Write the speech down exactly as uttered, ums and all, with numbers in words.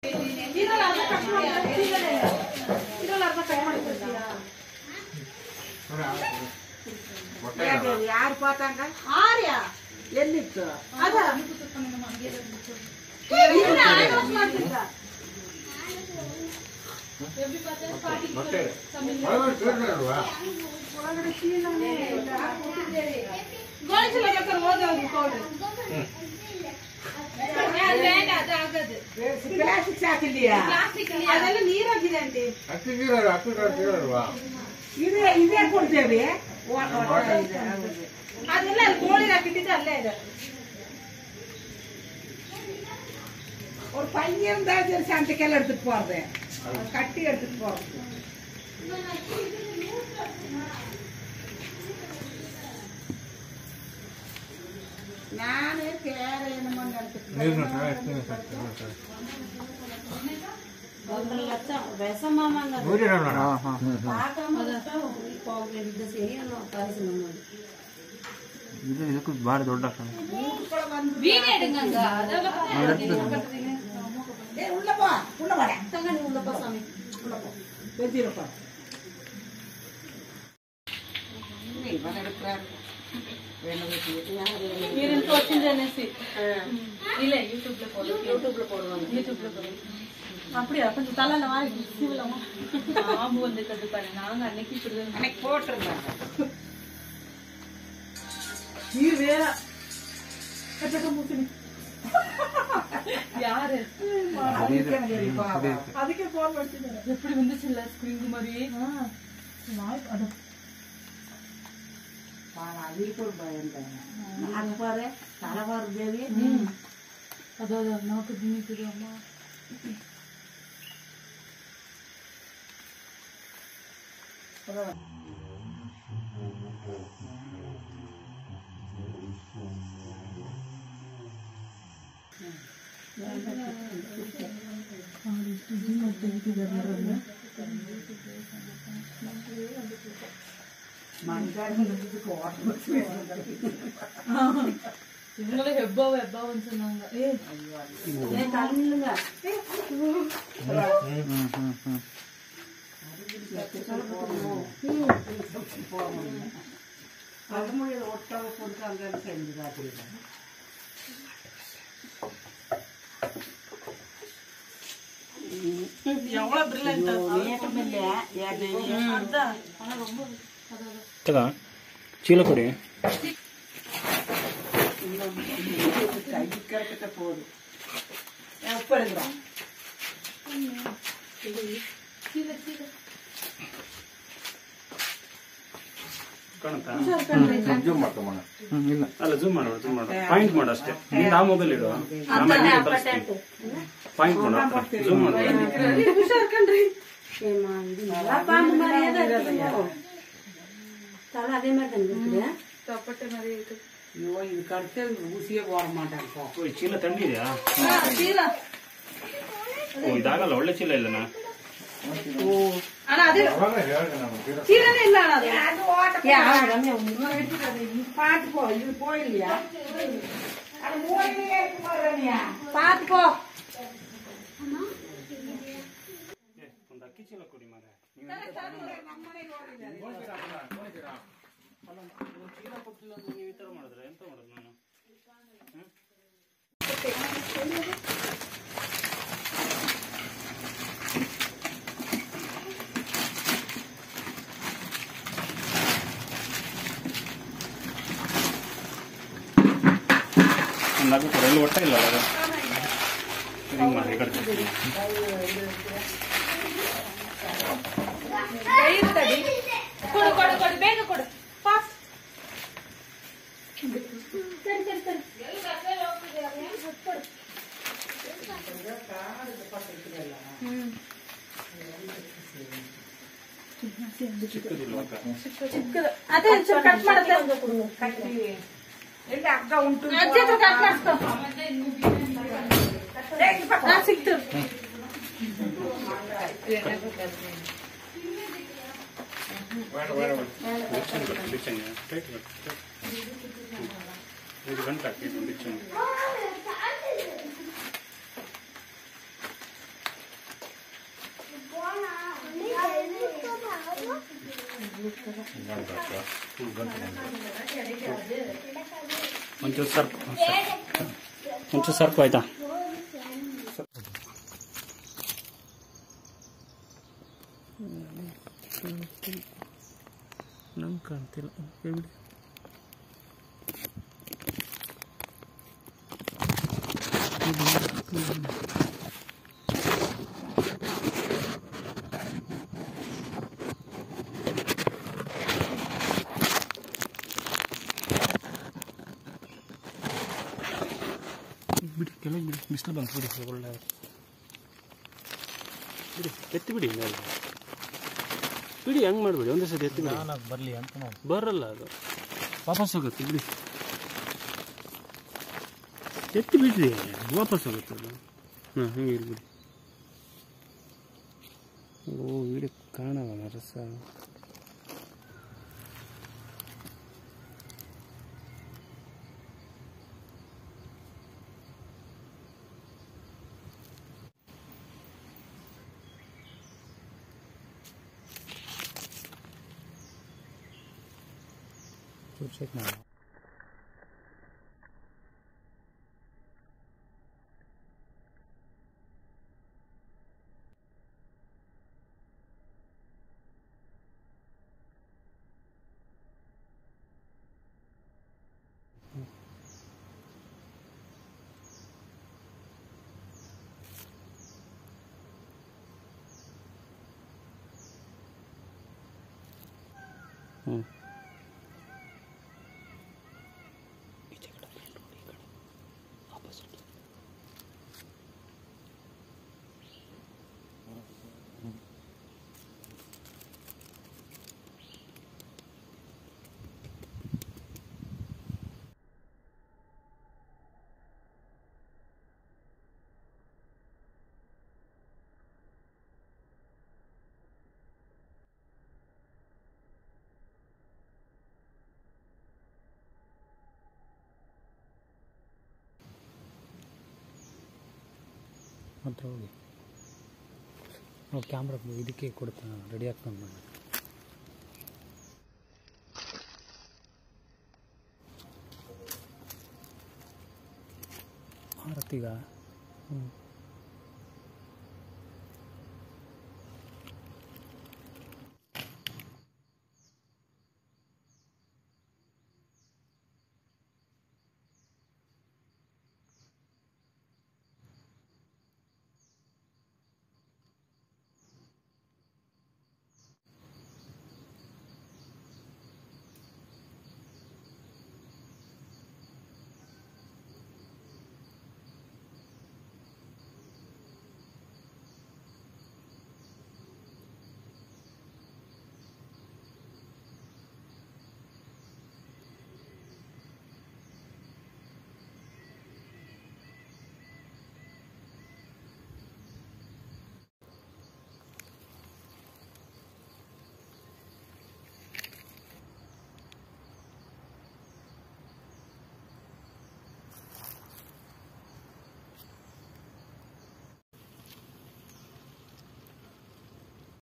ಯಾರು ಪಾತಂಗ ಆರ್ಯ ಎಲ್ಲಿತ್ತು ಅದ ಪ್ಲಾಸ್ಟಿಕ್ ಸಾಕಿದೆಯಾ ಅದೆಲ್ಲ ನೀರಾಗಿದೆ ಅಂತೆ ಇದೇ ಇದೇ ಕೊಡ್ತೇವೆ ಅದೆಲ್ಲ ಕೋಳಿ ಹಾಕಿಟ್ಟಿದ್ದೆ ಅಲ್ಲೇ ಇದೆ ஒரு பையன் தான் சரி சண்டைக்கெல்லாம் எடுத்துட்டு போறது கட்டி எடுத்துட்டு போறது நானு வேற என்னமோ ಒಂದು ಲಕ್ಷ ಬೆಸಮಾಮಂಗ ಇದು ಇದಕ್ಕೂ ಭಾಳ ದೊಡ್ಡ உள்ளப்பா உள்ள வாடா தங்க நீ உள்ளப்பா சாமி உள்ளப்பா வெஜிரப்பா நீ வர எடுக்கறார் ನೀರಿನ ತೋಚಿಂದನೆಸಿ ಇಲ್ಲ ಯೂಟ್ಯೂಬ್ ல போடு யூட்யூப்ல போடுவாங்க யூட்யூப்ல போடுவாங்க அப்படியே கொஞ்சம் தலல வாரி சிவலமா ஆம்பு வந்துட்டது பாரு நாங்க அன்னைக்கு இப்படி அன்னைக்கு போட்டுறோம் நீர் வேற கட்டக்க மூசினி யாரு ಅದಕ್ಕೆ ಫೋನ್ ಮಾಡ್ತಿದ್ದಾರೆ ಎಪ್ಪಡಿ ಬಂದಿಲ್ಲ ಸ್ಕ್ರೀನ್ மாதிரி ನಾಯಿ ಅದ பால அதிக்கு பயந்த நான் பாரு தலவார் தேவி ಅದ ನಾಲ್ಕು ದಿನ ಇತ್ತು ಅಮ್ಮ இவங்களே ஹெப்பாவ ஹெப்பாவன்னு சொன்னாங்க பழமொழியில ஒட்டாவ போட்டு அங்க செஞ்சுதான் எவ்வளவு பிரில்லியன்ட் ಚೀಲ ಕೊಡಿ ಕರೆಕ್ಟ್ போகுது ಉಪ್ಪಳಿದ್ರ ಇಲ್ಲ ಅಲ್ಲ ಜೂಮ್ ಮಾಡು ಜೂಮ್ ಮಾಡು ಪಾಯಿಂಟ್ ಮಾಡು ಅಷ್ಟೇ ನಿಂದ ಆ ಮೊಬೈಲ್ ಇಡು ಪಾಯಿಂಟ್ ಮಾಡು ಜೂಮ್ ಮಾಡು தலை அதே மாதிரி தானே இருக்குது தப்பட்ட மாதிரி இருக்கு ஐயோ இதுக்கு அடுத்து ஊசியே போட மாட்டாங்க ಚೀಲ ತಂದಿದ್ಯಾ ಚೀಲ ಓ ಇದಾಗಲ್ಲ ಒಳ್ಳೆ ಚೀಲ ಇಲ್ಲನಾ ಅಣ್ಣ ಅದೇ ಚೀಲನೇ ಇಲ್ಲ ಅಣ್ಣ ಅದು பாத்து போ இது போயில்லையா அது மூலையிலே இருக்கு பாருங்க பாத்து போ ಒಂದು ಅಕ್ಕಿ ಚೀಲ ಕೊಡಿ ಮಾರೆ ಚೀಲ ಕೊಟ್ಟಿಲ್ಲ ನೀವು ಈ ತರ ಮಾಡಿದ್ರೆ ಎಂತ ಮಾಡೋದು ನಾನು ಒಂದಾಗು ಕೊಡ ಇಲ್ಲಿ ಒಟ್ಟ ಇಲ್ಲ ಅದು ಹಿಂಗೆ ಮಾಡಿ ಕಟ್ಟಿ ಕೊಡು ಕೊಡು ಕೊಡು ಬೇಗ ಕೊಡು ಫಾಸ್ಟ್ ಸರಿ ಸರಿ ಸರಿ ಚಿಕ್ಕದು ಅದೇ ಕಟ್ ಮಾಡುತ್ತೆ ಎಲ್ಲಿ ಅಕ್ಕ ಉಂಟು ಅಜ್ಜಿ ಹತ್ರ ಕಟ್ ಮಾಡಿಸ್ಕೊ ಸಿಕ್ತು ಐದು ಗಂಟೆ ಹಾಕಿ ಬಿಚ್ಚಂಗೆ ಒಂಚೂರು ಸರ್ಪ್ ಒಂಚೂರು ಸರ್ಪ್ ಆಯ್ತಾ ನಂಗೆ ಕಾಣ್ತಿಲ್ಲ ಬಿಡಿ. ಬಿಡಿ ಕೆಳಗೆ ಬಿಡಿ, ಬಿಸಿಲು ಬಂತು ಬಿಡಿ. ಒಳ್ಳೆ ಬಿಡಿ, ಎತ್ತಿ ಬಿಡಿ ಮೇಲೆ ಬಿಡಿ, ಹಂಗೆ ಮಾಡಬೇಡಿ. ಒಂದೇ ಸತಿ ಎತ್ತಿ ಬಿಡಿ. ಬರಲಿ ಅಂತ ನೋಡಿ ಬರಲ್ಲ, ಅದು ವಾಪಸ್ ಹೋಗುತ್ತೆ. ಬಿಡಿ, ಎತ್ತಿ ಬಿಡ್ರಿ, ವಾಪಸ್ ಹೋಗುತ್ತೆ ಅದು. ಹಾಂ, ಹಂಗೆ ಇರ್ಬಿಡಿ. ಓ, ವಿಡಿಯೋ ಕಾಣವಲ್ಲ ರಸ. ಚೆಕ್ ಮಾಡಿ. ಹ್ಞೂ ಹತ್ರ ಹೋಗಿ ನಾವು ಕ್ಯಾಮ್ರಾ ಇದಕ್ಕೆ ಕೊಡ್ತಾನೆ, ರೆಡಿ ಆಗ್ತಾನೆ ಮಾಡಿ. ಆರತ್ತಿಗ ಹ್ಞೂ